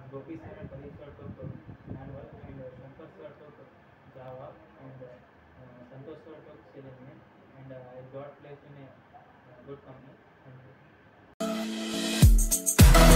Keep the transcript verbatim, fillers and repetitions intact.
Gopi sir and Pradeep sir took manual, and uh, Shankar sir took Java, and uh, uh, Santosh sir took Selenium, and uh, I got placed in a uh, good company. Thank you.